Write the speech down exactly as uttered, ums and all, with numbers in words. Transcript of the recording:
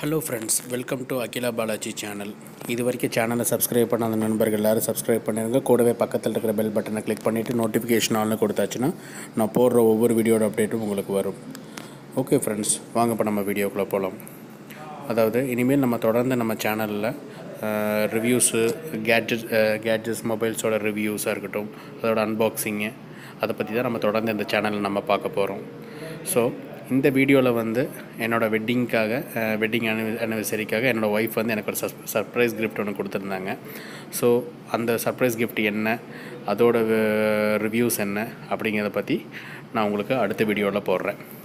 Hello friends, welcome to Akila Balaji channel. இது வரைக்கும் சேனலை சப்ஸ்கிரைப் பண்ணாத நண்பர்கள் எல்லாரும் சப்ஸ்கிரைப் பண்ணிடுங்க. கூடவே பக்கத்தில் இருக்கிற பெல் பட்டனை கிளிக் பண்ணிவிட்டு நோட்டிஃபிகேஷன் ஆல்னு கொடுத்தாச்சுன்னா நான் போடுற ஒவ்வொரு வீடியோட அப்டேட்டும் உங்களுக்கு வரும். ஓகே ஃப்ரெண்ட்ஸ், வாங்க இப்போ நம்ம வீடியோக்குள்ளே போகலாம். அதாவது இனிமேல் நம்ம தொடர்ந்து நம்ம சேனலில் ரிவ்யூஸு கேட்ஜெட் கேட்ஜெட்ஸ் மொபைல்ஸோட ரிவ்யூஸாக இருக்கட்டும், அதோட அன்பாக்சிங்கு, அதை பற்றி தான் நம்ம தொடர்ந்து இந்த சேனலில் நம்ம பார்க்க போகிறோம். ஸோ இந்த வீடியோவில் வந்து என்னோடய வெட்டிங்க்காக வெட்டிங் அனி அனிவர்சரிக்காக என்னோடய ஒய்ஃப் வந்து எனக்கு ஒரு சஸ் சர்ப்ரைஸ் கிஃப்ட் ஒன்று கொடுத்துருந்தாங்க. ஸோ அந்த சர்ப்ரைஸ் கிஃப்ட் என்ன, அதோட ரிவ்யூஸ் என்ன அப்படிங்கிறத பற்றி நான் உங்களுக்கு அடுத்த வீடியோவில் போடுறேன்.